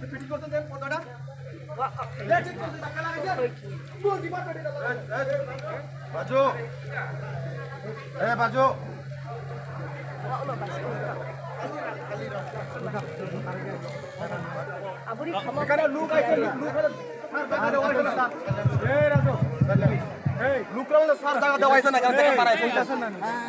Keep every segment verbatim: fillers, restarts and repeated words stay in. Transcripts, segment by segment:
Baju. Eh, baju. Karena lu guys, lu ada wajah sana. Eh, Raju. Eh, lu kalau sarta ada wajah sana, kan tekan parai sana.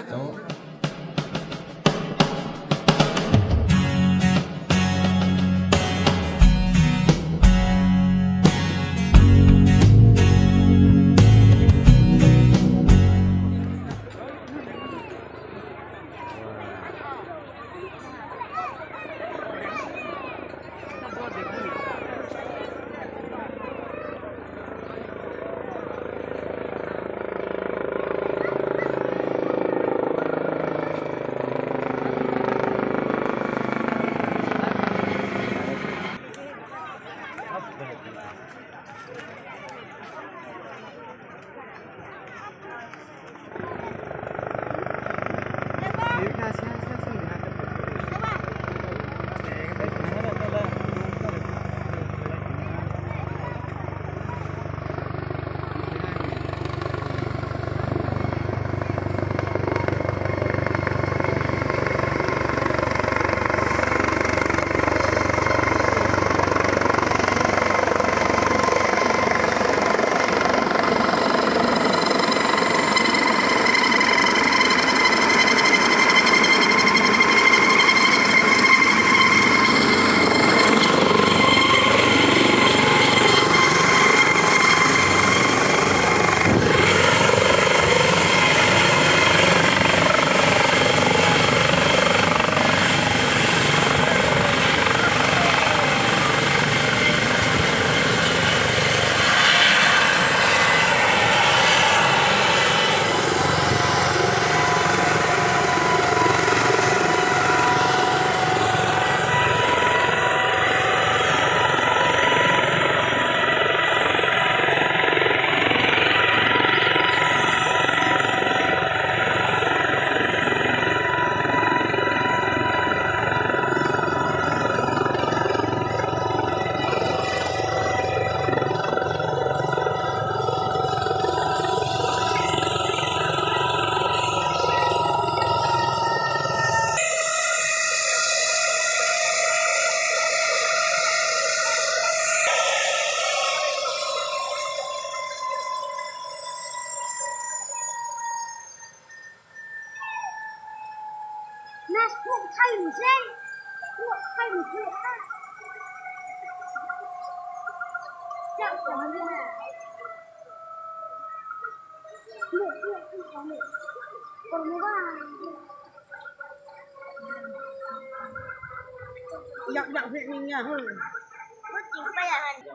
Dạo dạo huyện mình nhà hơn. Mất chỉ phải là hành.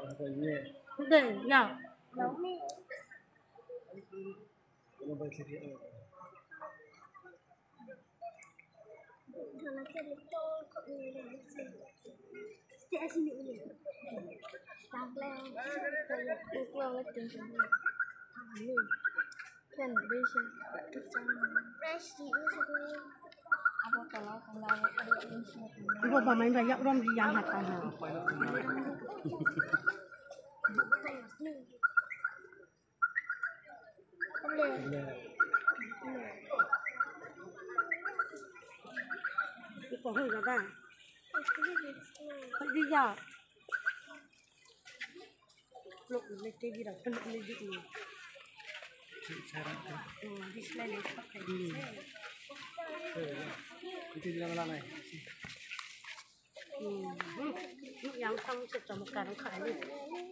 Để nhà. Nấu mì. Karena kita itu kok ini sih sini ini. Sampai kalau kalau itu semua. Ini kan bisa kita fresh di sini. Apa kalau kalau ada yang semua. Ibu pemain banyak orang di yang hatan. Ibu hơi ra đây. Đi ra. Lúc này TV đâu, phân lên đi đi. Ừ, display lên phát này. Itu di mana này? Ừ, lúc yang xong sẽ cho một cái nó khải đi.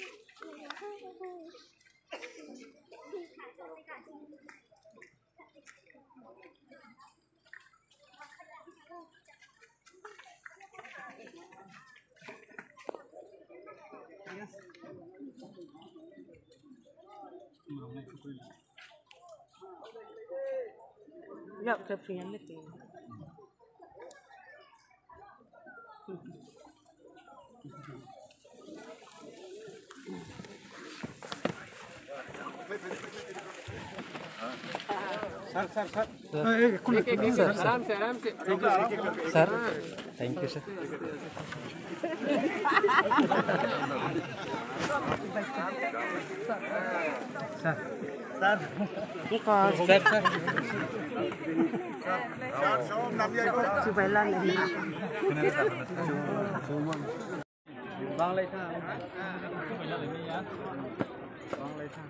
Ya, kepian lagi. Sir, sir, sir. Sir, आराम से आराम से Sir, thank you sir. Supaya nih. Bang Leitha. Ini ya. Bang Leitha.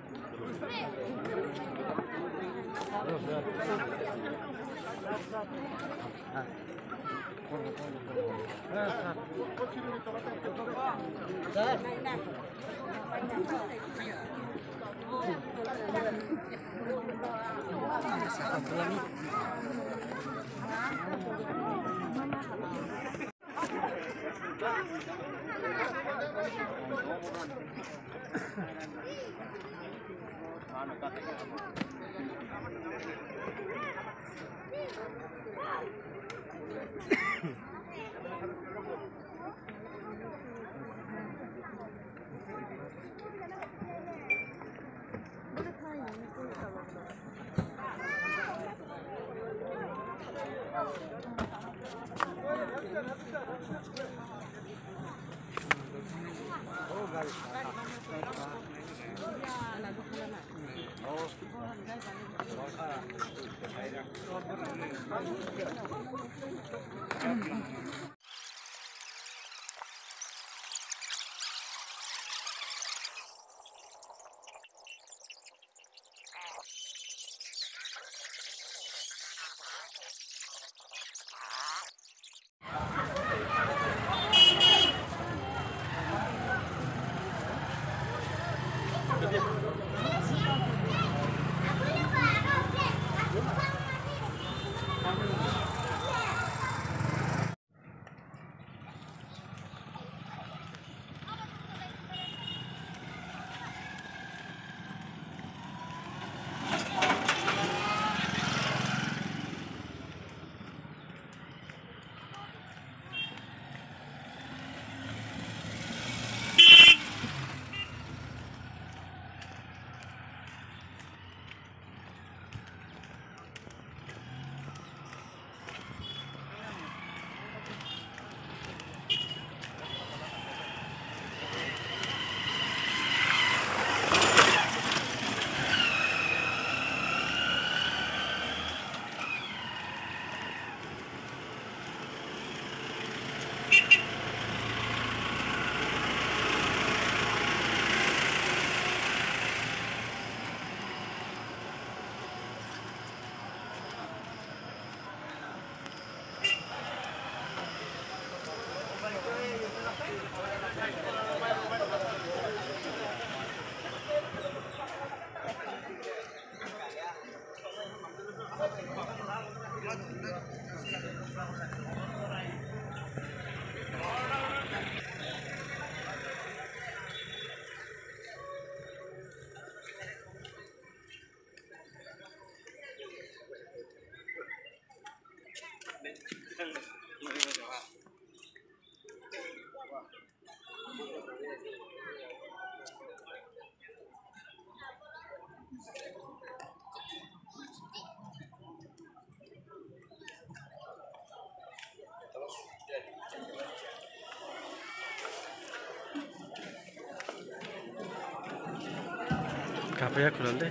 Kapan kronde?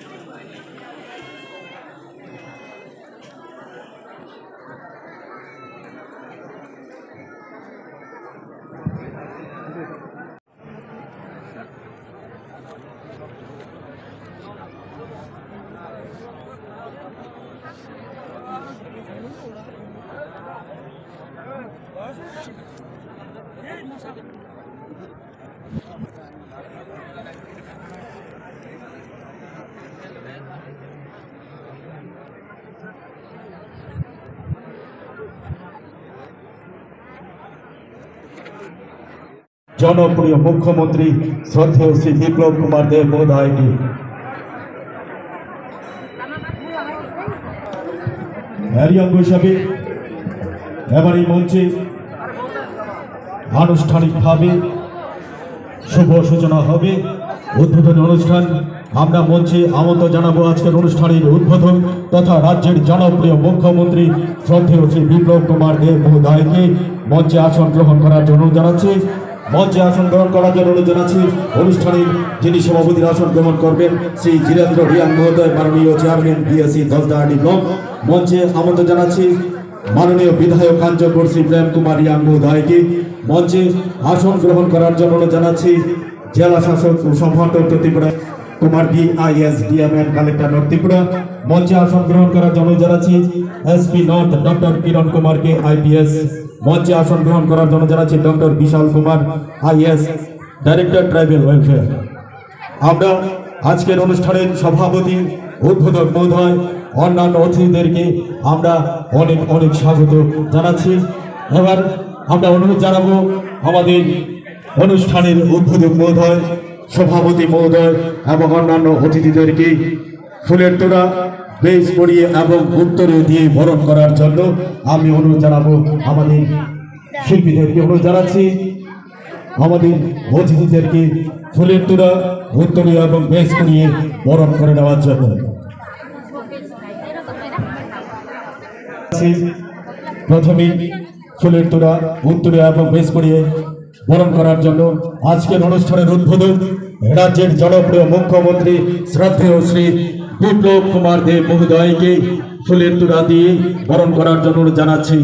জনপ্রিয় মুখ্যমন্ত্রী শ্রদ্ধেয় শ্রী বিপ্লব কুমার দেব মহোদয়কে এরই অঙ্গ হিসাবে এবার এই মঞ্চে আনুষ্ঠানিকভাবে শুভ সূচনা হবে উদ্বোধনী অনুষ্ঠান। আমরা মঞ্চে আমন্ত্রণ জানাবো আজকের অনুষ্ঠানের উদ্বোধন তথা রাজ্যের জনপ্রিয় মুখ্যমন্ত্রী শ্রদ্ধেয় শ্রী বিপ্লব কুমার দেব মহোদয়কে মঞ্চে আসন গ্রহণ করার জন্য জানাচ্ছি। মঞ্চে আসন গ্রহণ করার জন্য অনুরোধ জানাচ্ছি অনুষ্ঠানের যিনি সভাপতির আসন গ্রহণ করবেন শ্রী জিতেন্দ্র রিয়াং মহোদয়, মাননীয় চেয়ারম্যান বিএসসি দশদাহাটি ব্লক। মঞ্চে আমন্ত্রণ জানাচ্ছি মাননীয় বিধায়ক কাঞ্চনপুর শ্রী প্রেম কুমার রিয়াং মহোদয়কে। মঞ্চে আসন গ্রহণ করার জন্য অনুরোধ জানাচ্ছি জেলা শাসক ও সম্পাদক Tripura Kumar V IAS DM and collector north Tripura. মঞ্চে আসন গ্রহণ করার জন্য জানাচ্ছি এসপি নর্থ ডক্টর কিরণ কুমারকে আইপিএস। মঞ্চে আসন গ্রহণ করার জন্য জানাচ্ছি ডক্টর বিশাল Kumar IAS director tribal welfare. আমরা আজকের অনুষ্ঠানের সভাপতি উদ্বোধক মহোদয় অন্যান্য অতিথিদেরকে আমরা অনেক অনেক স্বাগত জানাচ্ছি। এবার আমরা অনুরোধ জানাবো আমাদের অনুষ্ঠানের উদ্বোধক মহোদয়, সভাপতি মহোদয় এবং অন্যান্য অতিথিদেরকে ফুলের তোড়া বেশ পরিয়ে এবং উত্তরে দিয়ে বরণ করার জন্য আমি অনুরোধ জানাবো আমাদের শিল্পীদেরকে। অনুরোধ জানাচ্ছি আমাদের অতিথিদেরকে ফুলের তোড়া উত্তরে এবং বেশ পরিয়ে বরণ করে নেওয়ার জন্য। প্রথমে ফুলের তোড়া উত্তরে এবং বেশ পরিয়ে বরণ করার জন্য আজকের অনুষ্ঠানের উদ্বোধক রাজ্যের জনপ্রিয় মুখ্যমন্ত্রী শ্রদ্ধেয় শ্রী বিপ্লব কুমার দেব মহোদয়কে ফুলের তোড়া দিয়ে বরণ করার জন্য জানাচ্ছি।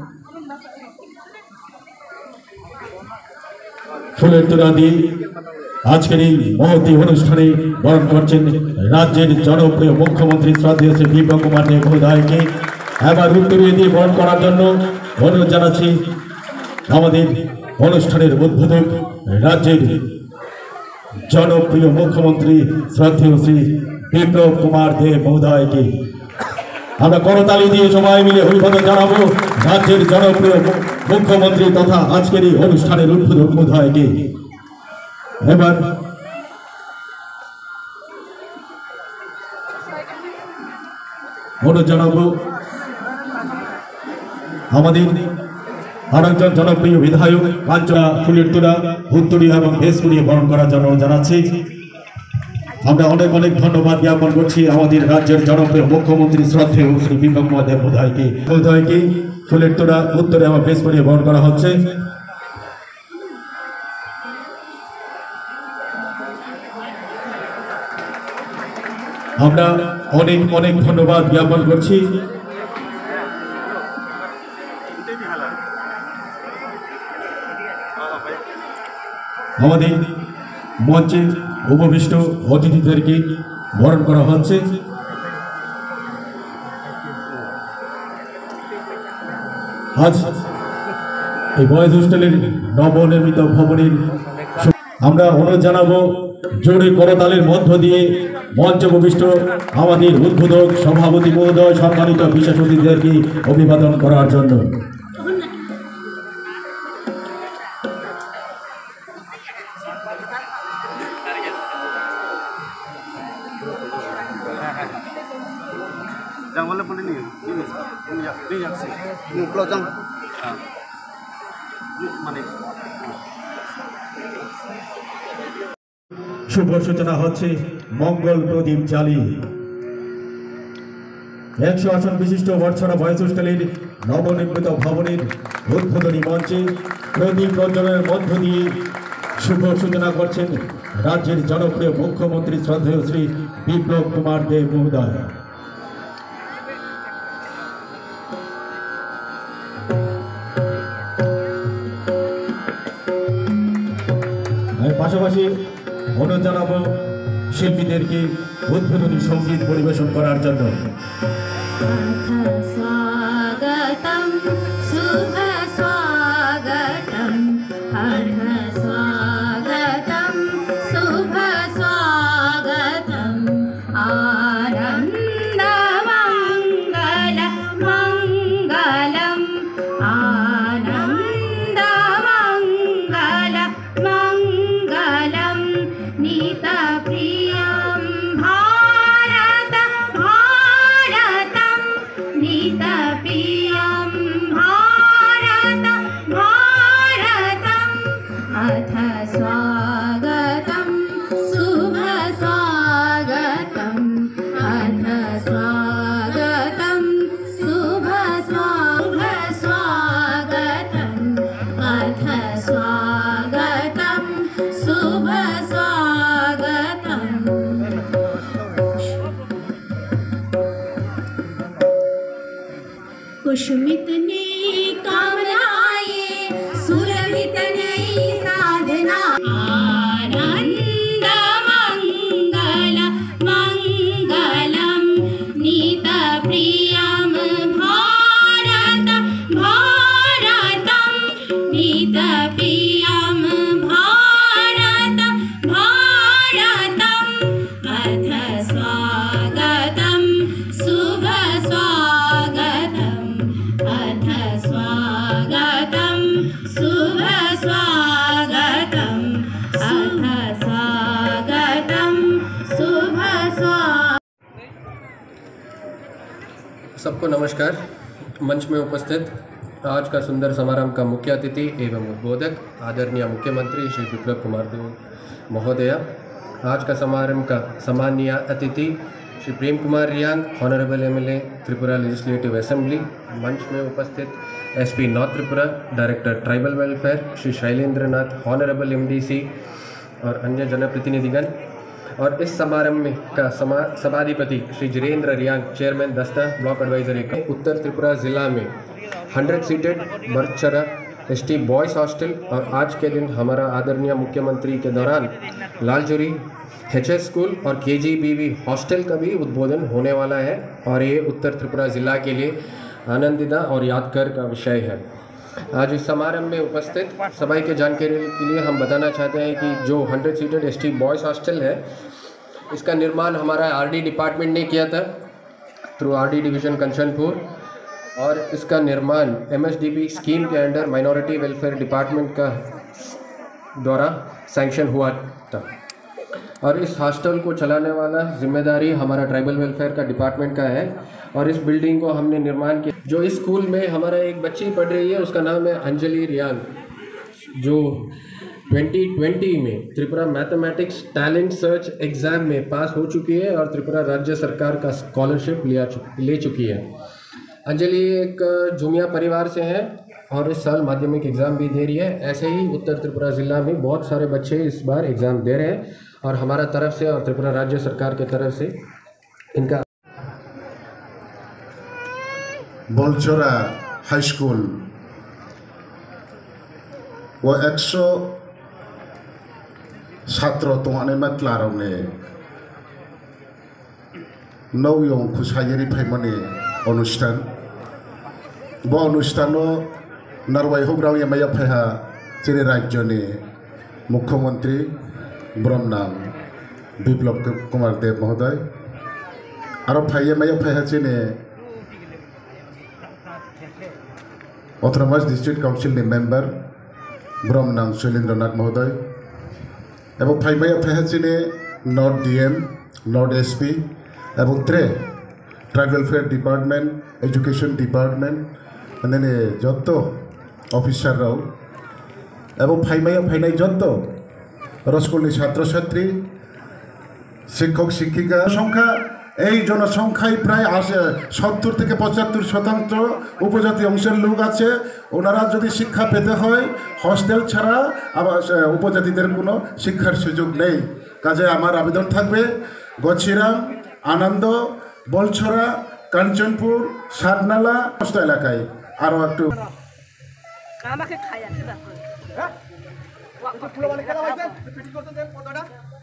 ফুলের তোড়া দিয়ে আজকের এই মহতী অনুষ্ঠানে বরণ করছেন রাজ্যের জনপ্রিয় মুখ্যমন্ত্রী শ্রদ্ধেয় শ্রী বিপ্লব কুমার দেব মহোদয়কে। এবার উত্তরে দিয়ে বরণ করার জন্য অনুরোধ জানাচ্ছি আমাদের অনুষ্ঠানের উদ্বোধক রাজ্যের জনপ্রিয় মুখ্যমন্ত্রী শ্রদ্ধেয় শ্রী বিপ্লব কুমার দেব মহোদয়কে। আমরা করতালি দিয়ে সবাই মিলে অভিবাদন জানাবো রাজ্যের জনপ্রিয় মুখ্যমন্ত্রী তথা আজকের এই অনুষ্ঠানের উদ্বোধক মহোদয়কে। এবার অনুরোধ জানাবো আমাদের আরেকজন জনপ্রিয় বিধায়ক কাঞ্চনা ফুলের তোড়া উত্তরী এবং ভেসপুরিয়ে বরণ করার জন্য জানাচ্ছি। আমরা অনেক অনেক ধন্যবাদ জ্ঞাপন করছি আমাদের রাজ্যের জনপ্রিয় মুখ্যমন্ত্রী শ্রদ্ধেয় শ্রী বিপ্লব কুমার দেব মহোদয়কে। মহোদয়কে ফুলের তোড়া উত্তরে এবং ভেসপুরিয়ে বরণ করা হচ্ছে। আমরা অনেক অনেক ধন্যবাদ জ্ঞাপন করছি আমাদের মঞ্চে উপবিষ্ট অতিথিদেরকে বরণ করা হচ্ছে। আজ এই বয়েজ হোস্টেলের নবনির্মিত ভবনের আমরা অনুরোধ জানাবো জোরে করতালের মধ্য দিয়ে মঞ্চে উপবিষ্ট আমাদের উদ্বোধক সভাপতি মহোদয় সম্মানিত বিশেষ অতিথিদেরকে অভিবাদন করার জন্য। শুভ সূচনা হচ্ছে মঙ্গল প্রদীপ জ্বালিয়ে একশো আসন বিশিষ্ট বর্ষরা বয়েজ হোস্টেলের নবনির্মিত ভবনের উদ্বোধনী মঞ্চে প্রদীপ প্রজ্বলনের মধ্য দিয়ে শুভ সূচনা করছেন রাজ্যের জনপ্রিয় মুখ্যমন্ত্রী শ্রদ্ধেয় শ্রী বিপ্লব কুমার দেব মহোদয়। পাশাপাশি অনুরোধ জানাবো শিল্পীদেরকে উদ্বোধনী সঙ্গীত পরিবেশন করার জন্য। स्वागतम शुभ स्वागतम अर्घ स्वागतम शुभ स्वागतम आनंद मंगल मंगलम आनंद मंगल मंगलम नीत प्रियम भारत भारतम नीत प्रियम भारत भारतम अथ स्वागतम शुभ स्वागतम अथ स्वागतम शुभ शुभ स्वागतम अथ स्वागतम सुष्मित ने कामनाए सुरभित ने साधना आनंद मंगल मंगलम नीत प्रियम भारत भारतम नीत प्रियम भारत भारतम अथ स्वागतम शुभ स्वागतम अथ स्वागतम शुभ स्वागतम अथ स्वागतम शुभ स्वागतम। सबको नमस्कार। मंच में उपस्थित आज का सुंदर समारंभ का मुख्य अतिथि एवं उद्बोधक आदरणीय मुख्यमंत्री श्री विप्लव कुमार देव महोदय, आज का समारंभ का सम्मानीय अतिथि Shri Prem Kumar Reang, honourable MLA Tripura legislative assembly, मंच में उपस्थित SP north Tripura, director tribal welfare Shri Shailendra Nath, honourable MDC और अन्य जनप्रतिनिधिगण, और इस समारंभ में का समा सभाधिपति Shri Jirendra Reang, chairman Dasda block advisory. उत्तर त्रिपुरा जिला में hundred seated Barthachara ST boys hostel, और आज के दिन हमारा आदरणीय मुख्यमंत्री के दौरान लालचुरी एचएस स्कूल और केजीबीवी हॉस्टल का भी उद्बोधन होने वाला है, और ये उत्तर त्रिपुरा जिला के लिए आनंदिता और यादगार का विषय है। आज इस समारंभ में उपस्थित सभी के जानकारी के लिए हम बताना चाहते हैं कि जो hundred seated ST boys hostel है, इसका निर्माण हमारा आरडी डिपार्टमेंट ने किया था थ्रू आरडी डिवीज़न कंचनपुर, और इसका निर्माण एमएसडीपी स्कीम के अंडर माइनॉरिटी वेलफेयर डिपार्टमेंट का द्वारा सैंक्शन हुआ था, और इस हॉस्टल को चलाने वाला जिम्मेदारी हमारा ट्राइबल वेलफेयर का डिपार्टमेंट का है। और इस बिल्डिंग को हमने निर्माण किया। जो इस स्कूल में हमारा एक बच्ची पढ़ रही है, उसका नाम है अंजलि रियांग, जो ट्वेंटी ट्वेंटी में Tripura mathematics talent search exam में पास हो चुकी है और त्रिपुरा राज्य सरकार का स्कॉलरशिप लिया ले चुकी है। अंजलि एक झुमिया परिवार से है और इस साल माध्यमिक एग्ज़ाम भी दे रही है। ऐसे ही उत्तर त्रिपुरा जिला में बहुत सारे बच्चे इस बार एग्ज़ाम दे रहे हैं, और हमारा तरफ से और त्रिपुरा राज्य सरकार के तरफ से इनका बोलचोरा हाई स्कूल वो एक सौ छात्र तोने में क्लारों ने नौयों खुशायरी फैमने अनुष्ठान वो अनुष्ठानों नरवाई होग्राव ये मया फैहा चिरे राज्य ने मुख्यमंत्री ब्रह्मनाम विप्लव कुमार देव महोदय और फैया मया फैहा चिने ऑथोनोमस डिस्ट्रिक्ट काउंसिल ने मेंबर ब्रह्मनाम शैलेंद्र नाथ महोदय एवं फाइव मया फैहा चिने नॉर्थ डीएम नॉर्थ एसपी एवं त्रे tribal welfare department education department मैंने जत ऑफिसर राव एवं फाइमाया फाइनाई जत रसकुल छात्र छात्री शिक्षक शिक्षिका संख्या এই জনসংখ্যায় প্রায় আসে সত্তর থেকে পঁচাত্তর শতাংশ উপজাতি অংশের লোক আছে। ওনারা যদি শিক্ষা পেতে হয় হস্টেল ছাড়া আবার উপজাতিদের কোনো শিক্ষার সুযোগ নেই। কাজে আমার আবেদন থাকবে গছিরাম আনন্দ বলছড়া কাঞ্চনপুর সাতনালা সমস্ত এলাকায় আরও একটু আমাকে খাইয়া দিবা হ্যাঁ তো ফুলো বালি খেলা হইছে পিটি করতে দেন পদাটা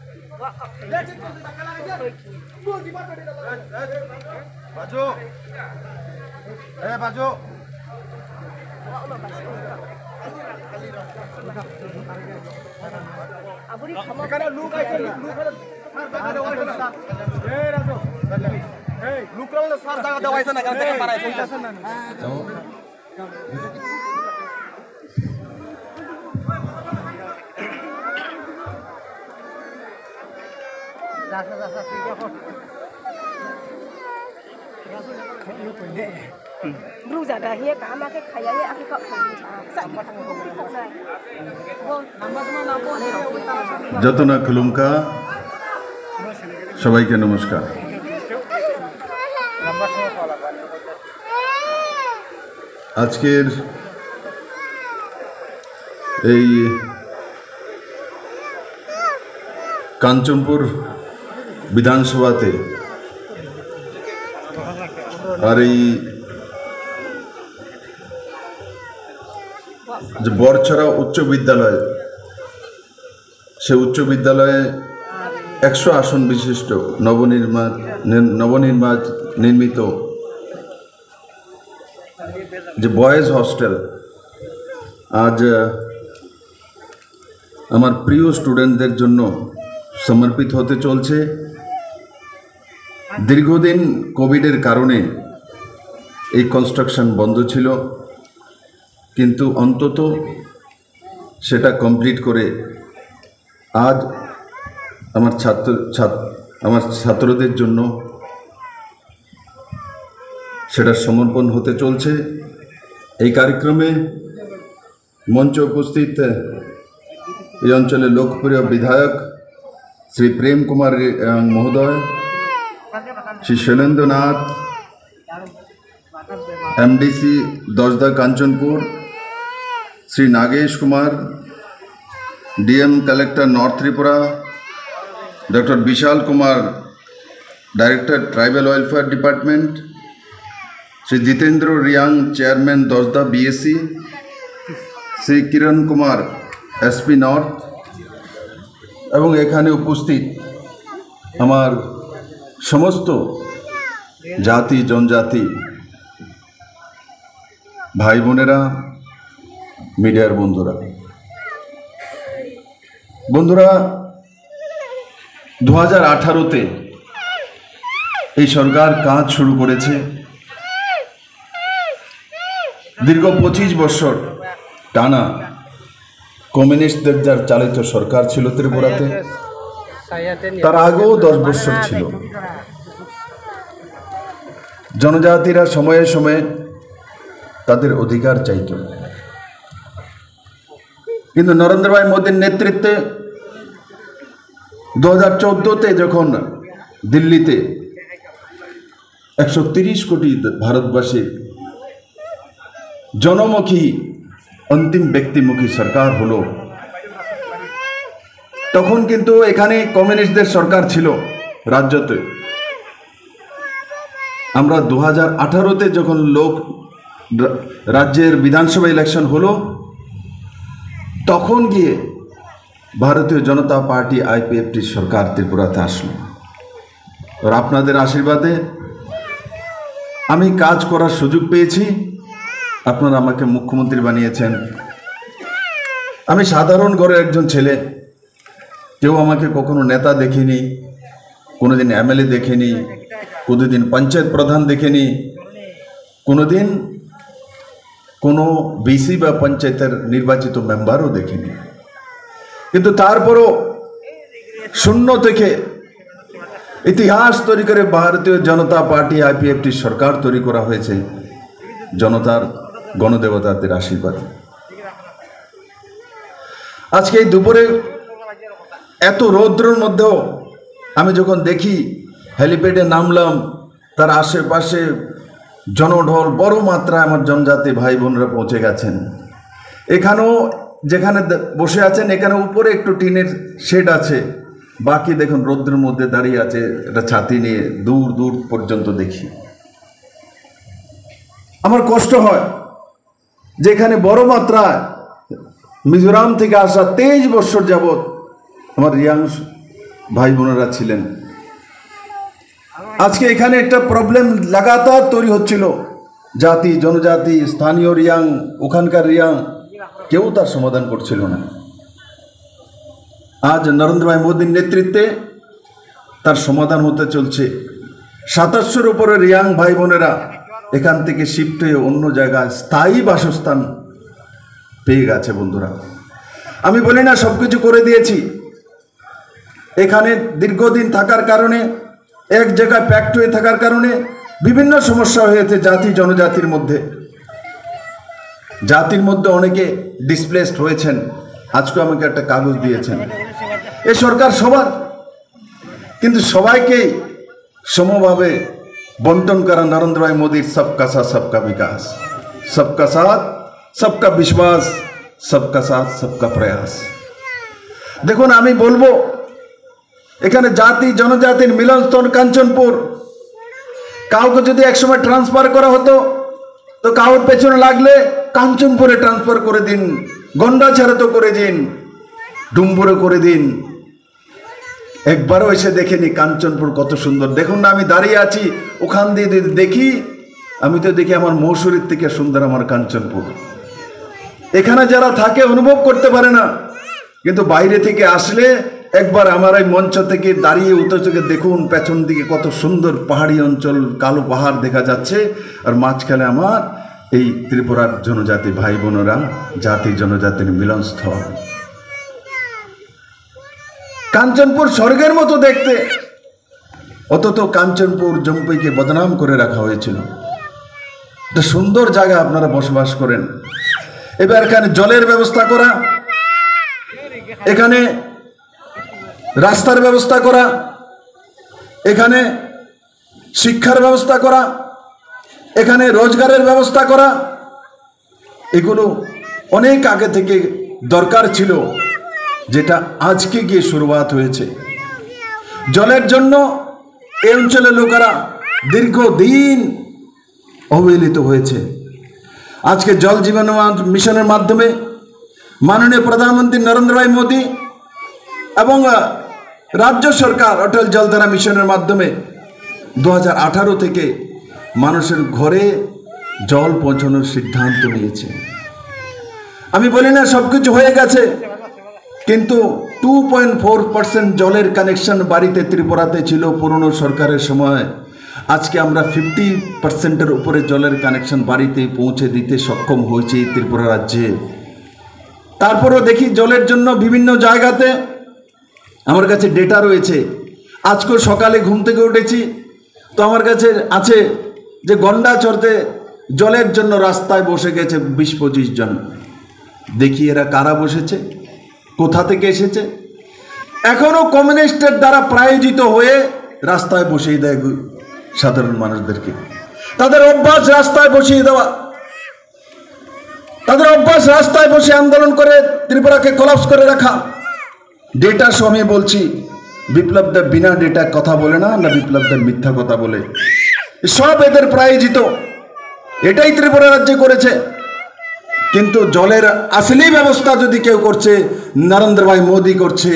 বাজো এ বাজো আবুরি ক্ষমা এখানে লোক আছে লোক জায়গা দেওয়াইছে না এ রাজো এই লোকরা বলে সাত জায়গা দেওয়াইছে না কেন থেকে পারাই কইতাছেন না দাসা দাসা ঠিক আছে Ru giả đà hiệp cả mà cái khaya hiệp cái cọ phải sạch vào thằng công ty cọ này. Vâng, nắm bắt mà nắm bắt. যতনা খুলুমকা সবাইকে নমস্কার। আজকের এই কাঞ্চনপুর বিধানসভাতে আর এই যে বরছড়া উচ্চ বিদ্যালয়, সে উচ্চ বিদ্যালয়ে একশো আসন বিশিষ্ট নবনির্মাণ নবনির্মাণ নির্মিত যে বয়েজ হস্টেল আজ আমার প্রিয় স্টুডেন্টদের জন্য সমর্পিত হতে চলছে। দীর্ঘদিন কোভিডের কারণে এই কনস্ট্রাকশন বন্ধ ছিল, কিন্তু অন্তত সেটা কমপ্লিট করে আজ আমার ছাত্র আমার ছাত্রদের জন্য সেটা সমর্পণ হতে চলছে। এই কার্যক্রমে মঞ্চে উপস্থিত এই অঞ্চলের লোকপ্রিয় বিধায়ক শ্রী প্রেম কুমার মহোদয়, Shri Shailendranath MDC Dasda Kanchanpur, Shri Nagesh Kumar DM collector north Tripura, doctor বিশাল Kumar director tribal welfare department, Shri Jitendra Reang chairman Dasda BSC, Shri Kiran Kumar SP north এবং এখানে উপস্থিত আমার সমস্ত জাতি জনজাতি ভাই বোনেরা, মিডিয়ার বন্ধুরা বন্ধুরা দু হাজার আঠারোতে এই সরকার কাজ শুরু করেছে। দীর্ঘ পঁচিশ বছর টানা কমিউনিস্টদের যার চালিত সরকার ছিল ত্রিপুরাতে, তার আগেও দশ বছর ছিল। জনজাতিরা সময়ে সময়ে তাদের অধিকার চাইত, কিন্তু নরেন্দ্র ভাই মোদীর নেতৃত্বে দু হাজার চোদ্দোতে যখন দিল্লিতে একশো তিরিশ কোটি ভারতবাসী জনমুখী অন্তিম ব্যক্তিমুখী সরকার হলো, তখন কিন্তু এখানে কমিউনিস্টদের সরকার ছিল রাজ্যতে। আমরা দু হাজার আঠারোতে যখন লোক রাজ্যের বিধানসভা ইলেকশন হলো, তখন গিয়ে ভারতীয় জনতা পার্টি আইপিএফটি সরকার ত্রিপুরাতে আসলো। আর আপনাদের আশীর্বাদে আমি কাজ করার সুযোগ পেয়েছি। আপনারা আমাকে মুখ্যমন্ত্রী বানিয়েছেন। আমি সাধারণ ঘরের একজন ছেলে, কেউ আমাকে কখনো নেতা দেখেনি, কোনোদিন এমএলএ দেখেনি, কোনোদিন পঞ্চায়েত প্রধান দেখেনি, কোনোদিন কোনো বিসি বা পঞ্চায়েতের নির্বাচিত মেম্বারও দেখেনি। কিন্তু তারপরও শূন্য থেকে ইতিহাস তৈরি করে ভারতীয় জনতা পার্টি আইপিএফটি সরকার তৈরি করা হয়েছে জনতার গণদেবতাদের আশীর্বাদ। আজকে এই দুপুরে এত রৌদ্রের মধ্যেও আমি যখন দেখি হেলিপ্যাডে নামলাম, তার আশেপাশে জনঢল বড় মাত্রায় আমার জনজাতি ভাই বোনরা পৌঁছে গেছেন। এখানেও যেখানে বসে আছেন, এখানে উপরে একটু টিনের শেড আছে, বাকি দেখুন রৌদ্রের মধ্যে দাঁড়িয়ে আছে একটা ছাতি নিয়ে, দূর দূর পর্যন্ত দেখি। আমার কষ্ট হয় যে এখানে বড় মাত্রায় মিজোরাম থেকে আসা তেইশ বছর যাবৎ আমার ইয়াং ভাই বোনেরা ছিলেন। আজকে এখানে একটা প্রবলেম লাগাতার তৈরি হচ্ছিল, জাতি জনজাতি স্থানীয় রিয়াং, ওখানকার রিয়াং, কেউ তার সমাধান করছিল না। আজ নরেন্দ্র ভাই মোদীর নেতৃত্বে তার সমাধান হতে চলছে। সাতাশশোর উপরে রিয়াং ভাই বোনেরা এখান থেকে শিফট হয়ে অন্য জায়গায় স্থায়ী বাসস্থান পেয়ে গেছে। বন্ধুরা, আমি বলি না সব কিছু করে দিয়েছি। এখানে দীর্ঘদিন থাকার কারণে, এক জায়গায় প্যাক্ট হয়ে থাকার কারণে বিভিন্ন সমস্যা হয়েছে জাতি জনজাতির মধ্যে। জাতির মধ্যে অনেকে ডিসপ্লেসড হয়েছেন। আজকে আমাকে একটা কাগজ দিয়েছেন। এ সরকার সবার, কিন্তু সবাইকেই সমভাবে বন্টন করা নরেন্দ্র ভাই মোদীর সবকা সাথ সবকা বিকাশ, সবকা সাথ সবকা বিশ্বাস, সবকা সাথ সবকা প্রয়াস। দেখুন, আমি বলবো এখানে জাতি জনজাতির মিলনস্থল কাঞ্চনপুর। কাউকে যদি একসময় ট্রান্সফার করা হতো তো কাউর পেছনে লাগলে কাঞ্চনপুরে ট্রান্সফার করে দিন, গন্ডাছড়া তো করে দিন, ডুম্বুরে করে দিন। একবারও এসে দেখেনি কাঞ্চনপুর কত সুন্দর। দেখুন না, আমি দাঁড়িয়ে আছি, ওখান দিয়ে যদি দেখি, আমি তো দেখি আমার মৌসুরীর থেকে সুন্দর আমার কাঞ্চনপুর। এখানে যারা থাকে অনুভব করতে পারে না, কিন্তু বাইরে থেকে আসলে একবার আমার এই মঞ্চ থেকে দাঁড়িয়ে উত্তর থেকে দেখুন, পেছন দিকে কত সুন্দর পাহাড়ি অঞ্চল, কালো পাহাড় দেখা যাচ্ছে, আর মাঝখানে আমার এই ত্রিপুরার জনজাতি ভাই বোনেরা, জাতি জনজাতির মিলনস্থল। কাঞ্চনপুর স্বর্গের মতো দেখতে, অথচ কাঞ্চনপুর জম্পুইকে বদনাম করে রাখা হয়েছিল। একটা সুন্দর জায়গা, আপনারা বসবাস করেন। এবার এখানে জলের ব্যবস্থা করা, এখানে রাস্তার ব্যবস্থা করা, এখানে শিক্ষার ব্যবস্থা করা, এখানে রোজগারের ব্যবস্থা করা, এগুলো অনেক আগে থেকে দরকার ছিল, যেটা আজকে গিয়ে শুরুয়াত হয়েছে। জলের জন্য এই অঞ্চলের লোকেরা দীর্ঘদিন অবহেলিত হয়েছে। আজকে জল জীবন মিশনের মাধ্যমে মাননীয় প্রধানমন্ত্রী নরেন্দ্র ভাই মোদী এবং রাজ্য সরকার অটল জলধারা মিশনের মাধ্যমে দু হাজার আঠারো থেকে মানুষের ঘরে জল পৌঁছানোর সিদ্ধান্ত নিয়েছে। আমি বলি না সব কিছু হয়ে গেছে, কিন্তু টু পয়েন্ট ফোর পার্সেন্ট জলের কানেকশন বাড়িতে ত্রিপুরাতে ছিল পুরনো সরকারের সময়। আজকে আমরা ফিফটি পার্সেন্টের উপরে জলের কানেকশন বাড়িতে পৌঁছে দিতে সক্ষম হয়েছে ত্রিপুরা রাজ্যে। তারপরও দেখি জলের জন্য বিভিন্ন জায়গাতে আমার কাছে ডেটা রয়েছে। আজকে সকালে ঘুম থেকে উঠেছি তো আমার কাছে আছে যে গন্ডাছড়াতে জলের জন্য রাস্তায় বসে গেছে বিশ পঁচিশ জন। দেখি এরা কারা বসেছে, কোথা থেকে এসেছে। এখনো কমিউনিস্টের দ্বারা প্রায়োজিত হয়ে রাস্তায় বসিয়ে দেয় সাধারণ মানুষদেরকে। তাদের অভ্যাস রাস্তায় বসিয়ে দেওয়া, তাদের অভ্যাস রাস্তায় বসে আন্দোলন করে ত্রিপুরাকে কোলাপস করে রাখা। ডেটা সহ আমি বলছি, বিপ্লব দেব বিনা ডেটা কথা বলে না, না বিপ্লব দেব মিথ্যা কথা বলে। সব এদের প্রায়োজিত, এটাই ত্রিপুরা রাজ্যে করেছে। কিন্তু জলের আসলি ব্যবস্থা যদি কেউ করছে, নরেন্দ্র ভাই মোদী করছে।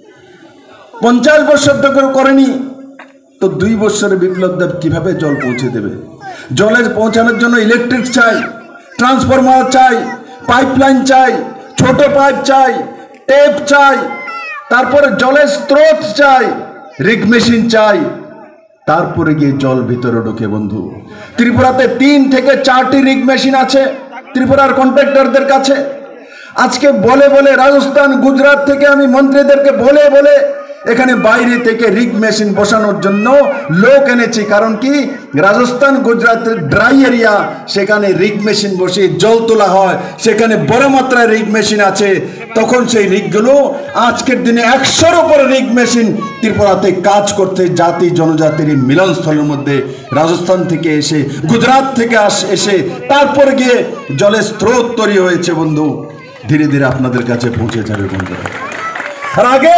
পঞ্চাশ বছর ধরে করেনি, তো দুই বছরে বিপ্লব দেব কিভাবে জল পৌঁছে দেবে? জলের পৌঁছানোর জন্য ইলেকট্রিক চাই, ট্রান্সফরমার চাই, পাইপলাইন চাই, ছোট পাইপ চাই, টেপ চাই, তারপরে জলের স্রোত চাই, রিগ মেশিন চাই, তারপরে গিয়ে জল ভিতরে ঢোকে। বন্ধু, ত্রিপুরাতে তিন থেকে চারটি রিগ মেশিন আছে ত্রিপুরার কন্ট্রাক্টরদের কাছে। আজকে বলে বলে রাজস্থান গুজরাট থেকে আমি মন্ত্রীদেরকে বলে বলে এখানে বাইরে থেকে রিগ মেশিন বসানোর জন্য লোক এনেছি। কারণ কি, রাজস্থান গুজরাটের ড্রাই এরিয়া, সেখানে রিগ মেশিন বসে জল তোলা হয়, সেখানে বড় মাত্রায় রিগ মেশিন আছে। তখন সেই রিগগুলো আজকের দিনে একশোর উপরে রিগ মেশিন ত্রিপুরাতে কাজ করতে, জাতি জনজাতির মিলনস্থলের মধ্যে রাজস্থান থেকে এসে, গুজরাট থেকে আস এসে তারপরে গিয়ে জলের স্রোত তৈরি হয়েছে। বন্ধু, ধীরে ধীরে আপনাদের কাছে পৌঁছে যাবে বন্ধুরা। আর আগে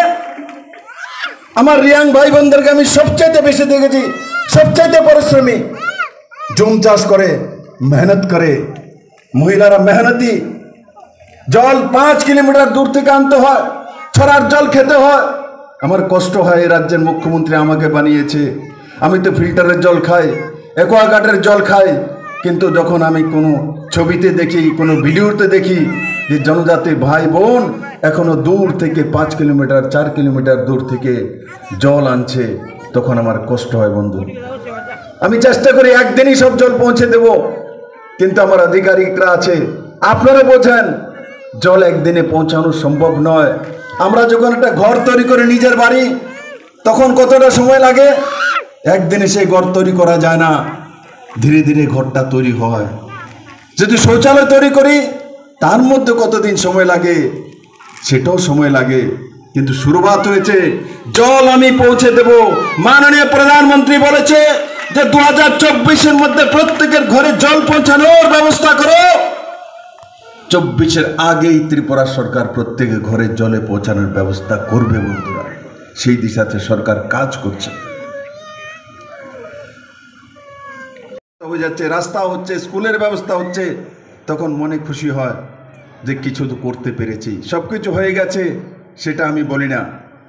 আমার রিয়াং ভাই বোনদেরকে আমি সবচাইতে বেশি দেখেছি, সবচাইতে পরিশ্রমী, জুম চাষ করে, মেহনত করে, মহিলারা মেহনতি। জল পাঁচ কিলোমিটার দূর থেকে আনতে হয়, ছড়ার জল খেতে হয়। আমার কষ্ট হয়, এই রাজ্যের মুখ্যমন্ত্রী আমাকে বানিয়েছে, আমি তো ফিল্টারের জল খাই, অ্যাকোয়াগার্ডের জল খাই। কিন্তু যখন আমি কোনো ছবিতে দেখি, কোনো ভিডিওতে দেখি যে জনজাতি ভাই বোন এখনো দূর থেকে পাঁচ কিলোমিটার চার কিলোমিটার দূর থেকে জল আনছে, তখন আমার কষ্ট হয় বন্ধু। আমি চেষ্টা করি একদিনই সব জল পৌঁছে দেব, কিন্তু আমার আধিকারিকরা আছে, আপনারা বোঝেন জল একদিনে পৌঁছানো সম্ভব নয়। আমরা যখন একটা ঘর তৈরি করে নিজের বাড়ি, তখন কতটা সময় লাগে? একদিনে সেই ঘর তৈরি করা যায় না, ধীরে ধীরে ঘরটা তৈরি হয়। যদি শৌচালয় তৈরি করি, তার মধ্যে কতদিন সময় লাগে? সেটাও সময় লাগে। কিন্তু শুরুয়াত হয়েছে, জল আমি পৌঁছে দেব। মাননীয় প্রধানমন্ত্রী বলেছে যে দু হাজার চব্বিশের মধ্যে প্রত্যেকের ঘরে জল পৌঁছানোর ব্যবস্থা করো। চব্বিশের আগেই ত্রিপুরা সরকার প্রত্যেকের ঘরে জলে পৌঁছানোর ব্যবস্থা করবে বন্ধুরা। সেই দিশাতে সরকার কাজ করছে। হয়ে যাচ্ছে, রাস্তা হচ্ছে, স্কুলের ব্যবস্থা হচ্ছে, তো তখন মনে খুশি হয় যে কিছু তো করতে পেরেছি। সব কিছু হয়ে গেছে সেটা আমি বলি না।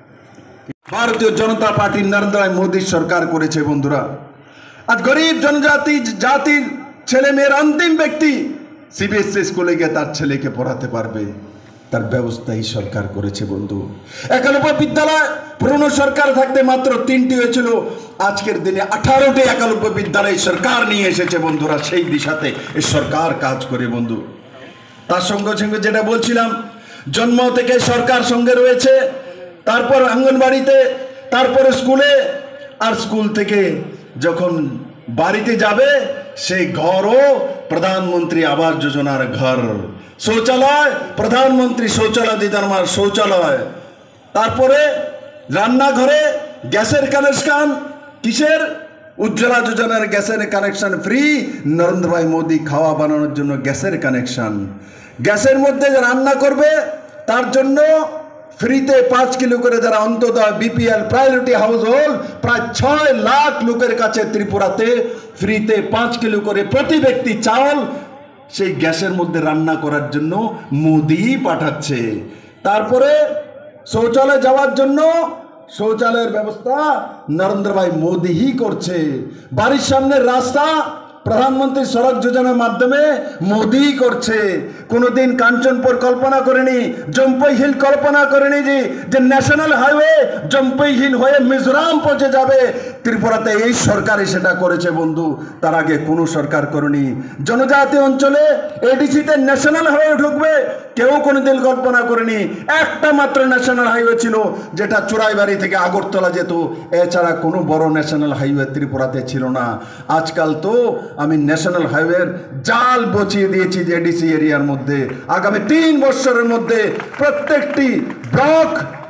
ভারতীয় জনতা পার্টির নরেন্দ্র মোদীর সরকার করেছে বন্ধুরা। আজ গরিব জনজাতি জাতির ছেলে মেয়ের অন্তিম ব্যক্তি সিবিএসসি স্কুলে গিয়ে তার ছেলেকে পড়াতে পারবে, তার ব্যবস্থা এই সরকার করেছে বন্ধু। একানব্য বিদ্যালয় পুরনো সরকার থাকতে মাত্র তিনটি হয়েছিল, আজকের দিনে আঠারোটি একানব্য বিদ্যালয় সরকার নিয়ে এসেছে বন্ধুরা। সেই দিশাতে এই সরকার কাজ করে বন্ধু। তার সঙ্গে সঙ্গে যেটা বলছিলাম, জন্ম থেকে সরকার সঙ্গে রয়েছে, তারপর অঙ্গনবাড়িতে, তারপরে স্কুলে, আর স্কুল থেকে যখন বাড়িতে যাবে সেই ঘরও প্রধানমন্ত্রী আবাস যোজনার ঘর, শৌচালয় প্রধানমন্ত্রী শৌচালয় দিদার শৌচালয়, তারপরে রান্নাঘরে গ্যাসের কানেকশন, কিসের? উজ্জ্বলা যোজনার গ্যাসের কানেকশন ফ্রি, নরেন্দ্র ভাই মোদী খাওয়া বানানোর জন্য গ্যাসের কানেকশন। গ্যাসের মধ্যে যে রান্না করবে তার জন্য ফ্রিতে পাঁচ কিলো করে যারা Antyodaya BPL priority household প্রায় ছয় লাখ লোকের কাছে ত্রিপুরাতে ফ্রিতে পাঁচ কিলো করে প্রতি ব্যক্তি চাউল সেই গ্যাসের মধ্যে রান্না করার জন্য মোদি পাঠাচ্ছে। তারপরে শৌচালয়ে যাওয়ার জন্য শৌচালয়ের ব্যবস্থা নরেন্দ্র ভাই মোদিই করছে। বাড়ির সামনের রাস্তা প্রধানমন্ত্রী সড়ক যোজনার মাধ্যমে মোদি করছে। কোনোদিন কাঞ্চনপুর কল্পনা করেনি, জম্পই হিল কল্পনা করেনি যে যে ন্যাশনাল হাইওয়ে জম্পই হিল হয়ে মিজোরাম পৌঁছে যাবে। ত্রিপুরাতে এই সরকারই সেটা করেছে বন্ধু, তার আগে কোনো সরকার করেনি। জনজাতি অঞ্চলে এডিসিতে ন্যাশনাল হাইওয়ে ঢুকবে কেউ কোনোদিন কল্পনা করেনি। একটা মাত্র ন্যাশনাল হাইওয়ে ছিল যেটা চুরাইবাড়ি থেকে আগরতলা যেত, এছাড়া কোনো বড় ন্যাশনাল হাইওয়ে ত্রিপুরাতে ছিল না। আজকাল তো আমি ন্যাশনাল হাইওয়ের জাল বচিয়ে দিয়েছি যে এডিসি এরিয়ার মধ্যে আগামী তিন বছরের মধ্যে প্রত্যেকটি ব্লক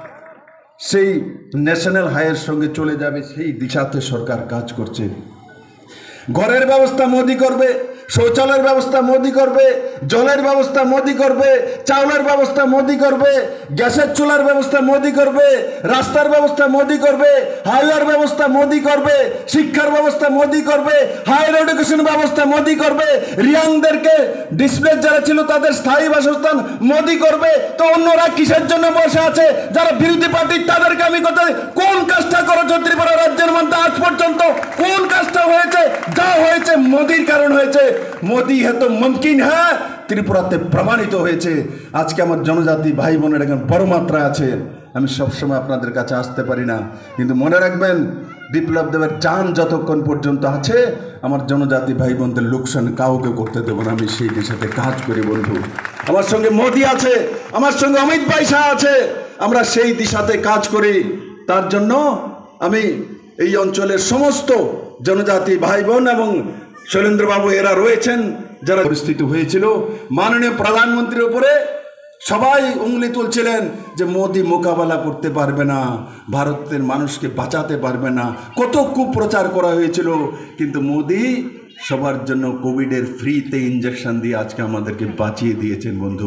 সেই ন্যাশনাল হাইওয়ের সঙ্গে চলে যাবে, সেই দিশাতে সরকার কাজ করছে। ঘরের ব্যবস্থা মোদি করবে, শৌচালয়ের ব্যবস্থা মোদি করবে, জলের ব্যবস্থা মোদি করবে, চাউলের ব্যবস্থা মোদি করবে, গ্যাসের চুলার ব্যবস্থা মোদি করবে, রাস্তার ব্যবস্থা মোদি করবে, হাইওয়ের ব্যবস্থা মোদি করবে, শিক্ষার ব্যবস্থা মোদি করবে, হায়ার এডুকেশন ব্যবস্থা মোদি করবে, রিয়াংদেরকে ডিসপ্লে যারা ছিল তাদের স্থায়ী বাসস্থান মোদি করবে। তো অন্যরা কিসের জন্য বসে আছে? যারা বিরোধী পার্টি তাদেরকে আমি কথা, কোন কাজটা করেছো ত্রিপুরা রাজ্যের মধ্যে আজ পর্যন্ত? কোন কাজটা হয়েছে? যা হয়েছে মোদির কারণ হয়েছে। মোদি হ্যাঁ তো মুমকিন হ্যাঁ ত্রিপুরাতে প্রমাণিত হয়েছে। আজকে আমার জনজাতি ভাই বোনের এখন বড় মাত্রা আছে, আমি সবসময় আপনাদের কাছে আসতে পারি না, কিন্তু মনে রাখবেন বিপ্লব দেবের টান যতক্ষণ পর্যন্ত আছে আমার জনজাতি ভাই বোনদের লোকসান কাউকে করতে দেবো না। আমি সেই দিশাতে কাজ করি বন্ধু। আমার সঙ্গে মোদি আছে, আমার সঙ্গে অমিত ভাই শাহ আছে, আমরা সেই দিশাতে কাজ করি। তার জন্য আমি এই অঞ্চলের সমস্ত জনজাতি ভাই বোন এবং শৈলেন্দ্রবাবু এরা রয়েছেন যারা পরিস্থিতি হয়েছিল, মাননীয় প্রধানমন্ত্রীর উপরে সবাই উঙ্গলি তুলছিলেন যে মোদি মোকাবেলা করতে পারবে না, ভারতের মানুষকে বাঁচাতে পারবে না, কত কুপ্রচার করা হয়েছিল, কিন্তু মোদি সবার জন্য কোভিডের ফ্রিতে ইঞ্জেকশন দিয়ে আজকে আমাদেরকে বাঁচিয়ে দিয়েছেন বন্ধু।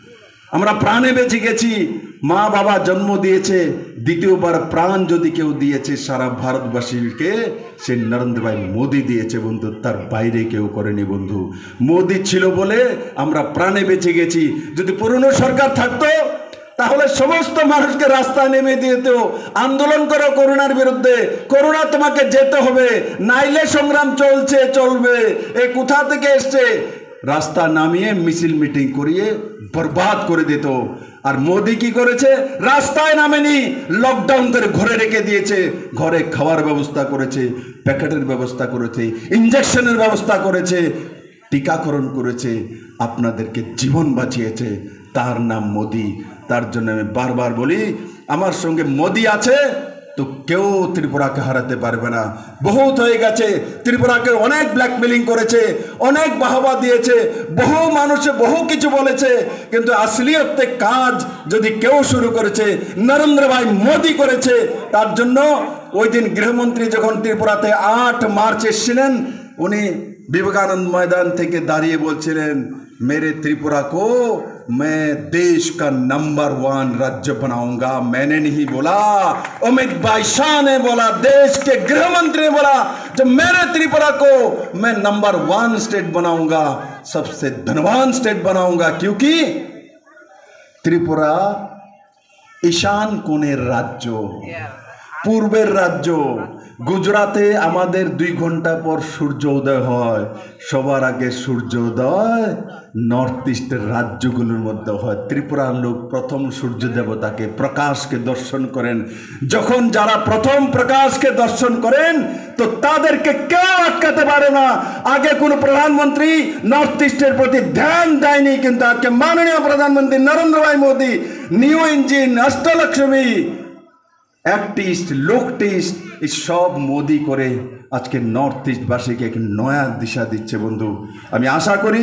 আমরা প্রাণে বেঁচে গেছি, মা বাবা জন্ম দিয়েছে, দ্বিতীয়বার প্রাণ যদি কেউ দিয়েছে সারা ভারতবাসীকে সে নরেন্দ্র ভাই মোদি দিয়েছে বন্ধু, তার বাইরে কেউ করেনি বন্ধু। মোদি ছিল বলে আমরা প্রাণে বেঁচে গেছি। যদি পুরনো সরকার থাকতো তাহলে সমস্ত মানুষকে রাস্তায় নেমে দিতে, আন্দোলন করো করোনার বিরুদ্ধে, করোনা তোমাকে যেতে হবে, নাইলে সংগ্রাম চলছে চলবে, এ কোথা থেকে এসছে, রাস্তা নামিয়ে মিছিল মিটিং করিয়ে বরবাদ করে দিত। আর মোদি কি করেছে? রাস্তায় নামেনি, লকডাউন করে ঘরে রেখে দিয়েছে, ঘরে খাওয়ার ব্যবস্থা করেছে, প্যাকেটের ব্যবস্থা করেছে, ইঞ্জেকশনের ব্যবস্থা করেছে, টিকাকরণ করেছে, আপনাদেরকে জীবন বাঁচিয়েছে। তার নাম মোদি। তার জন্য আমি বারবার বলি আমার সঙ্গে মোদি আছে তো কেউ ত্রিপুরাকে হারাতে পারবে না। বহুত হয়ে গেছে, ত্রিপুরাকে অনেক ব্ল্যাকমেলিং করেছে, অনেক বাহবা দিয়েছে, বহু মানুষে বহু কিছু বলেছে, কিন্তু আসলিয়তে কাজ যদি কেউ শুরু করেছে নরেন্দ্র ভাই মোদি করেছে। তার জন্য ওই দিন গৃহমন্ত্রী যখন ত্রিপুরাতে আট মার্চ এসেছিলেন, উনি বিবেকানন্দ ময়দান থেকে দাঁড়িয়ে বলছিলেন मेरे त्रिपुरा को मैं देश का नंबर वन राज्य बनाऊंगा। मैंने नहीं बोला, अमित भाई शाह ने बोला, देश के गृह मंत्री ने बोला, जब मेरे त्रिपुरा को मैं नंबर वन स्टेट बनाऊंगा। सबसे धनवान स्टेट बनाऊंगा, क्योंकि त्रिपुरा ईशान कोणेर राज्य, पूर्वेर राज्य। गुजराते आमादेर दुई घंटा पर सूर्योदय हय, सबार आगे सूर्योदय नर्थ ईस्टेर राज्यगुलोर मध्य हय। त्रिपुरार लोक प्रथम सूर्य देवताके प्रकाशके दर्शन करें। जखन जारा प्रथम प्रकाशके दर्शन करें तो तादेरके केउ आटकाते पारे ना। आगे कोनो प्रधानमंत्री नर्थ ईस्टेर प्रति ध्यान देयनि, किन्तु आजके माननीय प्रधानमंत्री Narendra bhai Modi new engine Ashtalakshmi act east look east सब मोदी करे आज के नर्थ ईस्टबासी के एक नया दिशा दिच्छे। बंधु आमी आशा करी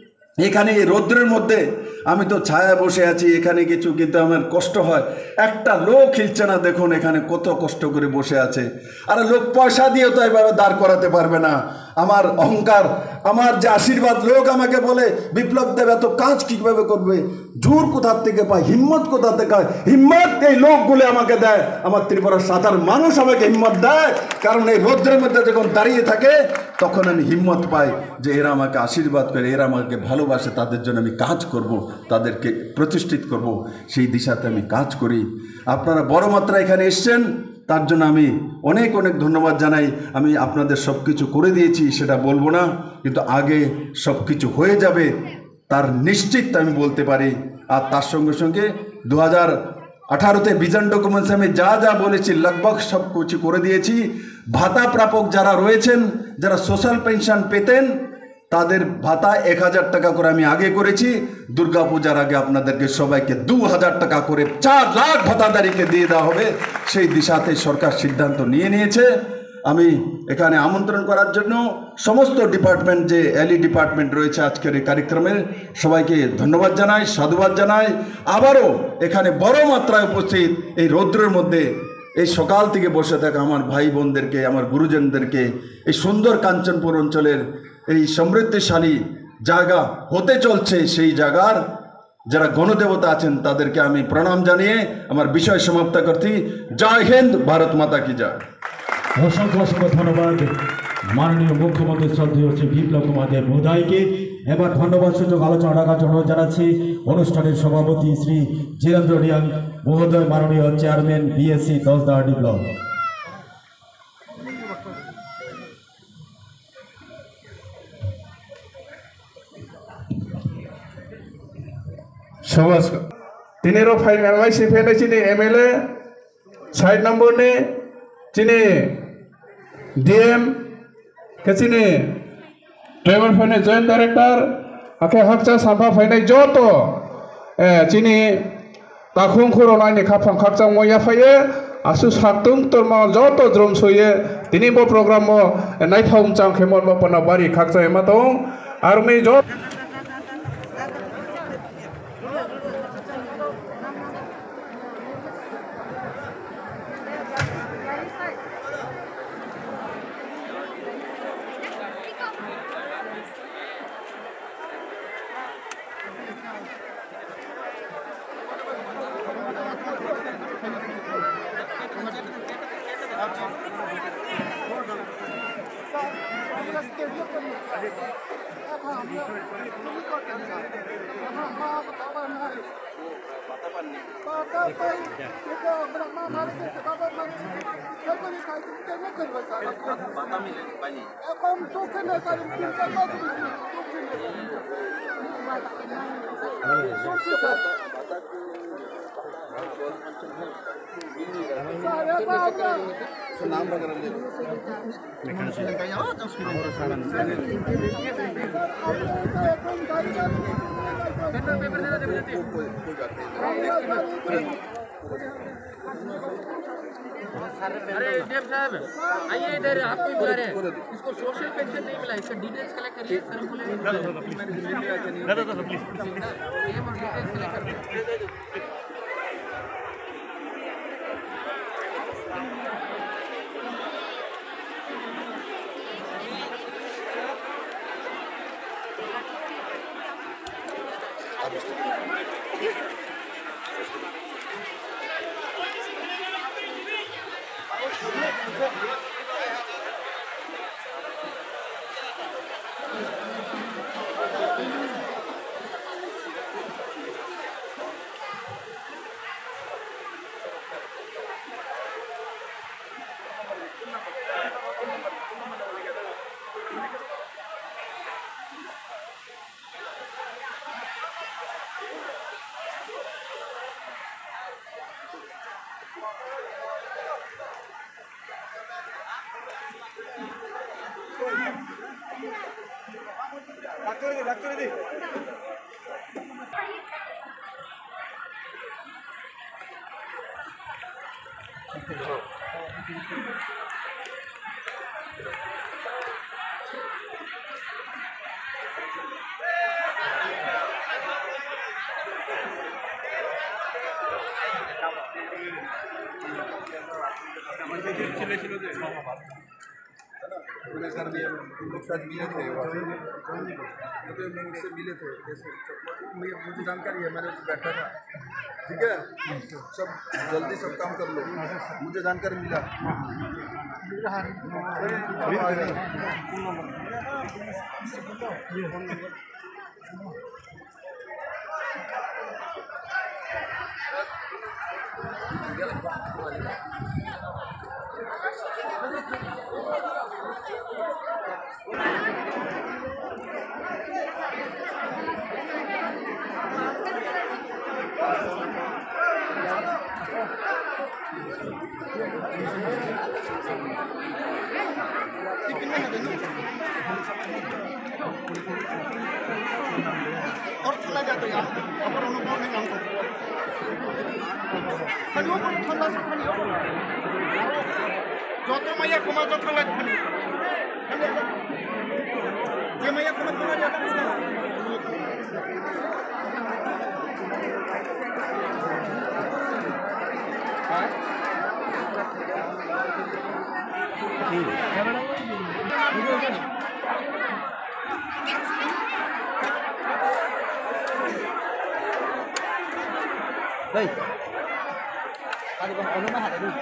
एखाने रौद्रेर मध्य आमी तो छाया बसे आछि, एखाने किछु किन्तु आमार कष्ट हय। एकटा लोक हिलছে না, देखुन एखाने कत कष्ट करे बसे आछे। आर लोक पयसा दिए तो एइभाবে दाঁড় করাতে পারবে না। আমার অহংকার, আমার যে আশীর্বাদ, লোক আমাকে বলে বিপ্লব দেব এত কাজ কিভাবে করবে, জোর কোথা থেকে পায়, হিম্মত কোথা থেকে পায়? হিম্মত এই লোকগুলো আমাকে দেয়, আমার ত্রিপুরার সাধারণ মানুষ আমাকে হিম্মত দেয়। কারণ এই রৌদ্রের মধ্যে যখন দাঁড়িয়ে থাকে তখন আমি হিম্মত পাই যে এরা আমাকে আশীর্বাদ করে, এরা আমাকে ভালোবাসে, তাদের জন্য আমি কাজ করব, তাদেরকে প্রতিষ্ঠিত করব, সেই দিশাতে আমি কাজ করি। আপনারা বড় মাত্রা এখানে এসেছেন, তার জন্য আমি অনেক অনেক ধন্যবাদ জানাই। আমি আপনাদের সব কিছু করে দিয়েছি সেটা বলবো না, কিন্তু আগে সব কিছু হয়ে যাবে তার নিশ্চিত আমি বলতে পারি। আর তার সঙ্গে সঙ্গে দু হাজার আঠারোতে ভিজন ডকুমেন্টস আমি যা যা বলেছি লগভগ সব কিছু করে দিয়েছি। ভাতা প্রাপক যারা রয়েছেন, যারা সোশ্যাল পেনশন পেতেন, তাদের ভাতা এক হাজার টাকা করে আমি আগে করেছি। দুর্গা পূজার আগে আপনাদেরকে সবাইকে দু হাজার টাকা করে চার লাখ ভাতাদারিকে দিয়ে দেওয়া হবে, সেই দিশাতে সরকার সিদ্ধান্ত নিয়ে নিয়েছে। আমি এখানে আমন্ত্রণ করার জন্য সমস্ত ডিপার্টমেন্ট, যে এলি ডিপার্টমেন্ট রয়েছে আজকের এই কার্যক্রমের, সবাইকে ধন্যবাদ জানাই, সাধুবাদ জানাই। আবারও এখানে বড় মাত্রায় উপস্থিত এই রৌদ্রের মধ্যে এই সকাল থেকে বসে থাকা আমার ভাই বোনদেরকে, আমার গুরুজনদেরকে, এই সুন্দর কাঞ্চনপুর অঞ্চলের এই সমৃদ্ধিশালী জায়গা হতে চলছে সেই জায়গার যারা গণদেবতা আছেন তাদেরকে আমি প্রণাম জানিয়ে আমার বিষয় সমাপ্ত করছি। জয় হিন্দ, ভারত মাতা কি জয়। অসংখ্য অসংখ্য ধন্যবাদ মাননীয় মুখ্যমন্ত্রী শ্রদ্ধেয় শ্রী বিপ্লব কুমার দেব মহোদয়কে। এবার ধন্যবাদ সূচক আলোচনা রাখার জন্য জানাচ্ছি অনুষ্ঠানের সভাপতি শ্রী জিতেন্দ্র রিয়াং মহোদয়, মাননীয় চেয়ারম্যান বিএসসি দশদাহাটি ব্লক। समाज तिनीरो फाइन एलआईसी फेने चिनी एमएलए साइड नंबर ने चिनी डीएम के चिनी ड्राइवर फाइने जॉइंट डायरेक्टर आखे हकचा साफा फाइने जो तो चिनी ताखुं खुरोनायनि खाफां खाकचा मया फाये आसु साक्तुं तोरमा जो तो द्रम सोये तिनी बो प्रोग्राम मो नाइथाउं चां खेमन मो पना बारी खाकचा एमा दं आर्मी जो नाम वगैरह ले अरे डीएम साहब आइए इधर, आपको ही बुला रहे हैं। इसको सोशल पेंशन नहीं मिला, इसका डिटेल्स कलेक्ट करिए। सर बोले प्लीज डिटेल्स कलेक्ट करिए। ডাক্তার দি ডাক্তার দি पुलिस कर दिया तुम लोग साथ मिले थे तो मैं उससे मिले थे मुझे मुझे जानकारी है मैंने बैठा था ठीक है सब जल्दी सब काम कर लो मुझे जानकारी मिला और ठंडा जाते हैं अपन अनुभव नहीं हमको खनियों को ठंडा से खनियों जो तो मैया कुमार जो ठंडा खनियों ये मैया कुमार कुमार जाता है đây tadi bang ono mah ada dulu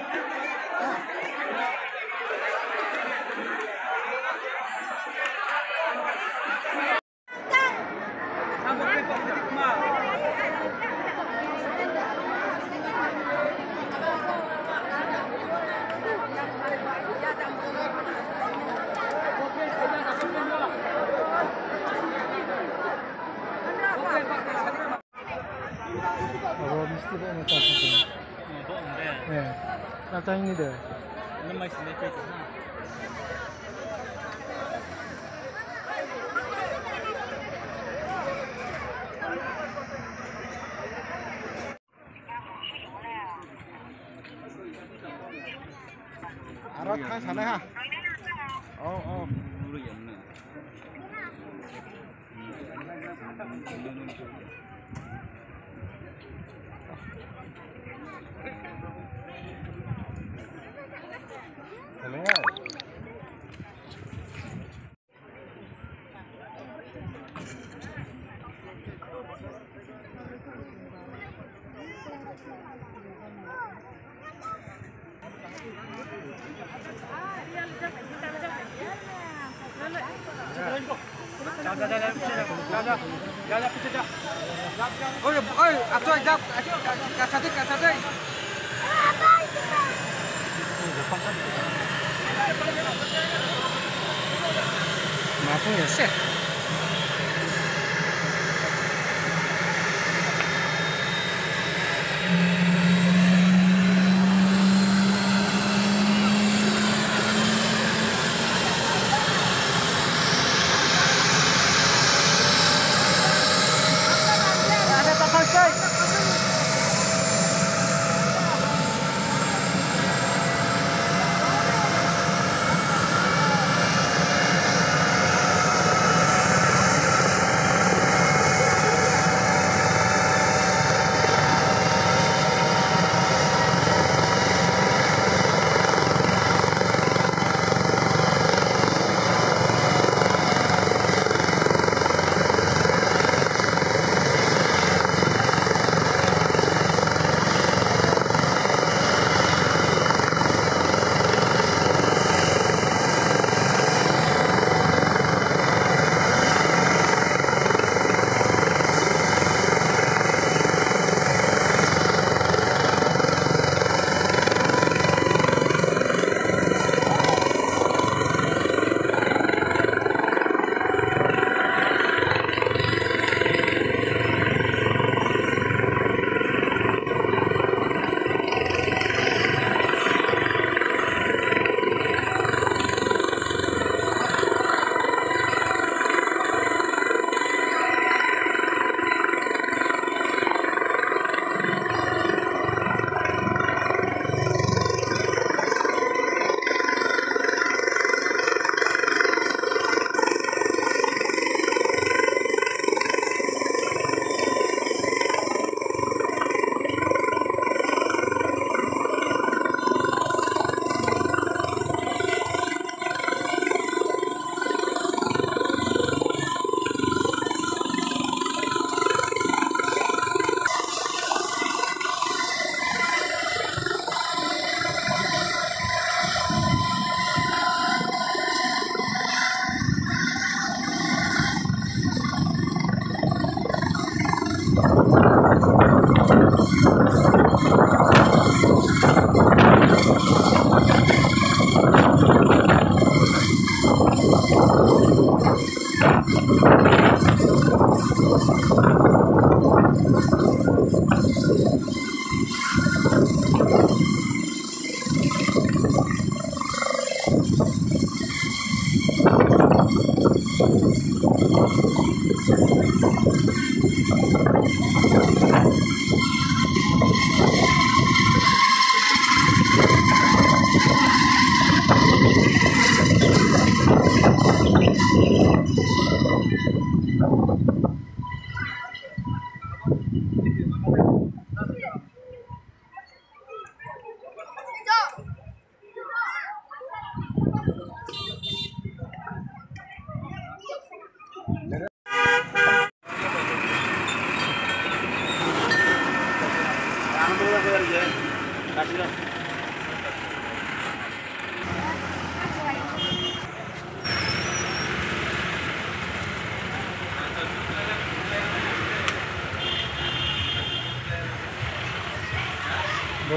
Katanya deh. Ini masih lecet. Arot kan sana ha. Oh oh. जा जा जा जा जा जा जा जा पीछे जा ओए ओए अच्छा जा कैसा दे कैसा दे माफू ऐसे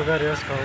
gari os kau.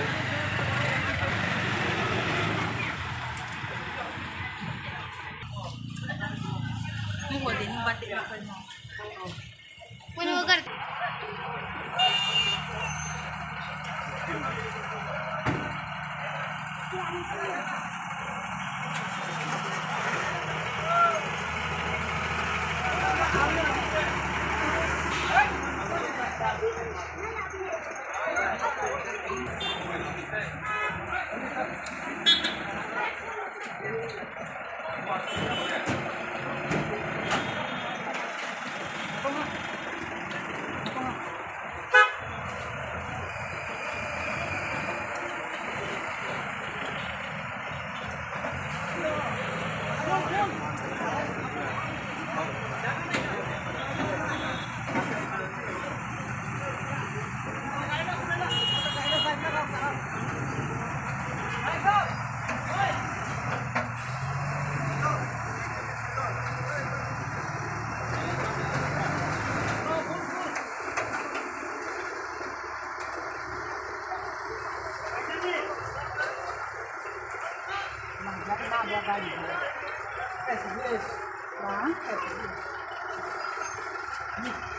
Hah?